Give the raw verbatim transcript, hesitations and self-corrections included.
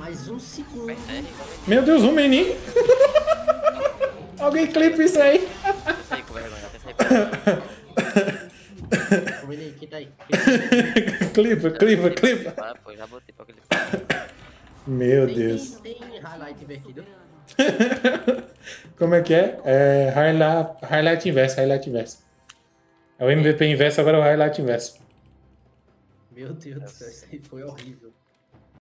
Mais um segundo. Meu Deus, um menino. Alguém clipa isso aí. Sai com vergonha, até sair pra Ô, menino, quem tá aí? Clipa, clipa, clipa. Ah, pô, já botei pra aquele. Meu Tem, Deus. tem, tem highlight invertido. Como é que é? É highlight, highlight inverso, highlight inverso. É o M V P inverso, agora é o highlight inverso. Meu Deus do céu, isso aí foi horrível.